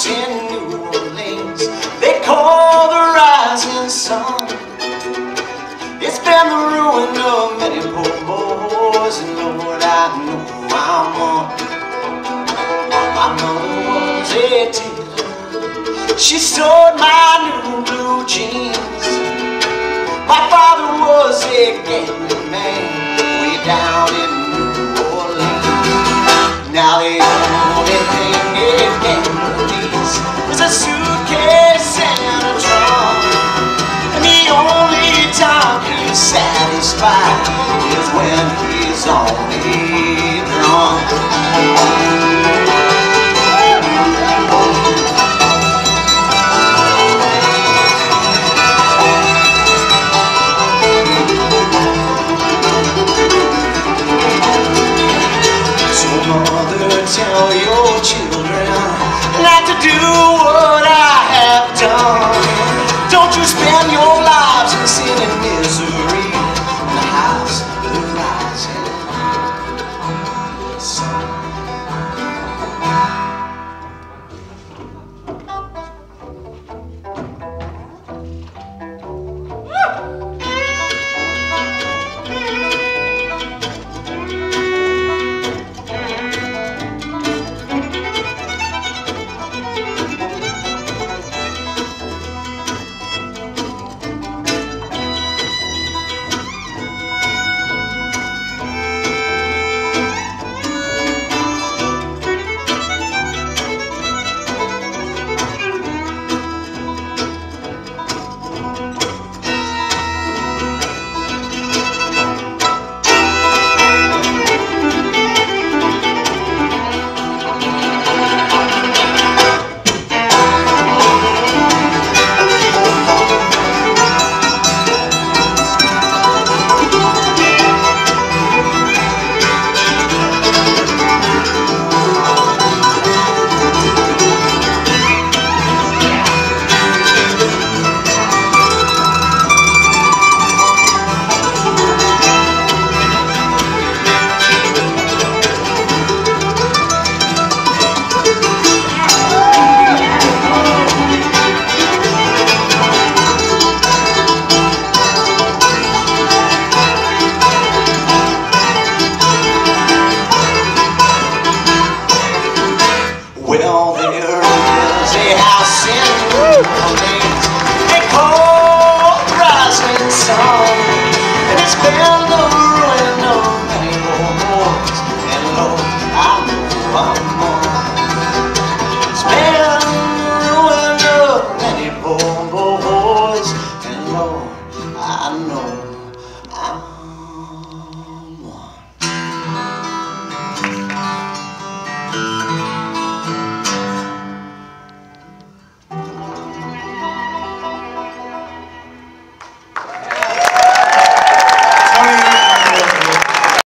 in New Orleans they call the rising sun. It's been the ruin of many poor boys, and Lord, I know I'm one. My mother was a tailor, she sewed my new blue jeans. My father was a gambling man way down in New Orleans. Now the only thing a gambler needs is a suitcase and a drum, and the only time he's satisfied is when he's on his